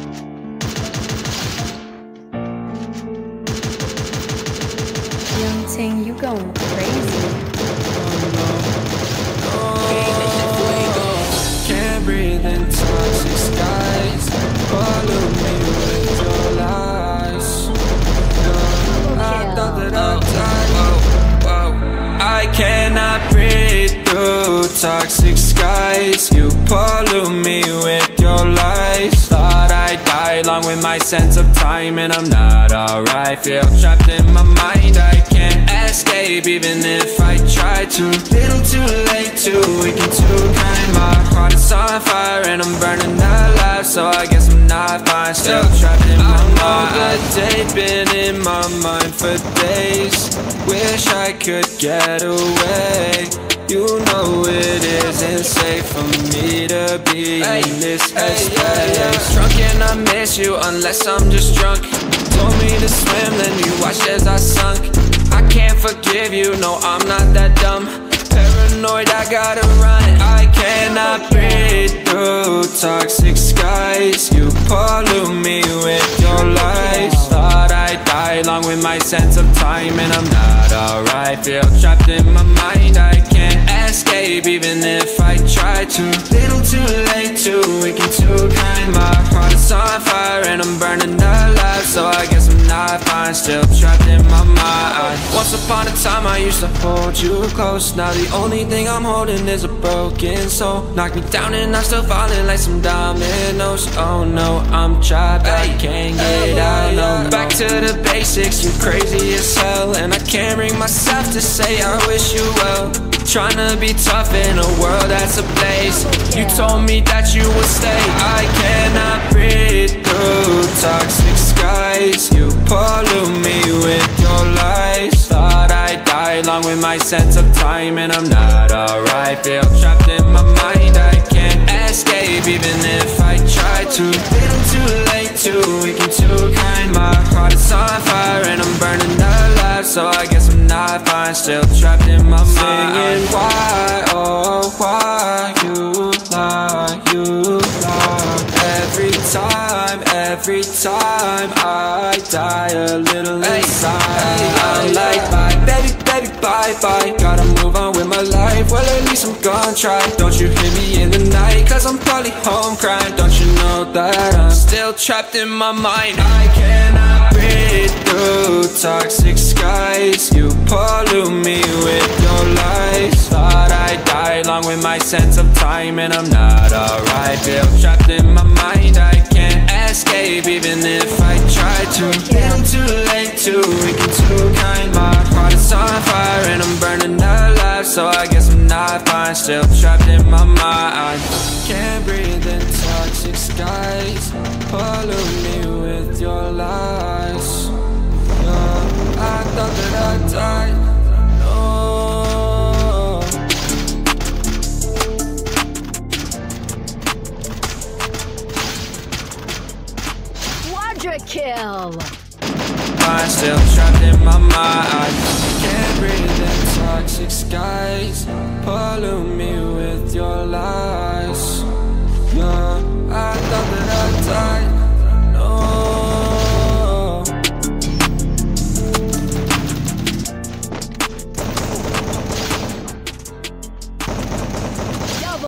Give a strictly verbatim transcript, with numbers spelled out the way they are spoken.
Young Ting, you going crazy. Can't breathe in toxic skies. Pollute me with your lies. I thought that I'd die. Whoa, whoa. I cannot breathe through toxic skies. You pollute me with your lies. Thought I'd die along with my sense of time, and I'm not alright. Feel trapped in my mind, I can't escape even if I try to. Little too late, too weak and too kind. My heart is on fire and I'm burning alive, so I guess I'm not fine. Still trapped in my mind. A day been in my mind for days. Wish I could get away. You know it isn't safe for me to be hey, in this headspace. Hey, yeah, yeah. Drunk and I miss you unless I'm just drunk. Told me to swim, then you watched as I sunk. I can't forgive you, no I'm not that dumb. Paranoid, I gotta run. I cannot breathe through toxic skies. You pollute me with your lies. Thought I'd die along with my sense of time, and I'm not alright. Feel trapped in my mind, I can't escape even if I try to. Little too late, too weak and too kind. My heart is on fire and I'm burning alive, so I guess I'm not fine. Still trapped in my mind. Once upon a time I used to hold you close. Now the only thing I'm holding is a broken soul. Knock me down and I'm still falling like some dominoes. Oh no, I'm trapped, I can't get out, no. Back to the basics, you crazy as hell, and I can't bring myself to say I wish you well. Tryna be tough in a world that's ablaze. You told me that you would stay. I cannot breathe through toxic skies. You pollute me with your lies. Thought I'd die along with my sense of time, and I'm not alright. Feel trapped in my mind, I can't escape even if I try to. Little too late, too weak and too kind. My heart is on fire and I'm burning alive, so I guess I'm not fine. Still trapped in my mind. Singing why, oh why you lie, you lie. Every time, every time I die a little inside. I'm like bye, baby, baby, bye, bye. Gotta move on with my life, well at least I'm gonna try. Don't you hear me in the night, cause I'm probably home crying. Don't you know that I'm still trapped in my mind. I cannot breathe through toxic skies. You pollute me with your lies. Thought I'd die along with my sense of time, and I'm not alright. Feel trapped in my mind, I can't escape even if I try to. Little too late, too weak and too kind. My heart is on fire and I'm burning alive, so I guess I'm not fine. Still trapped in my mind. Can't breathe in toxic skies. Pollute me with your lies. Yeah, I thought that I'd die. Kill. I'm still trapped in my mind. Can't breathe in toxic skies. Pollute me with your lies.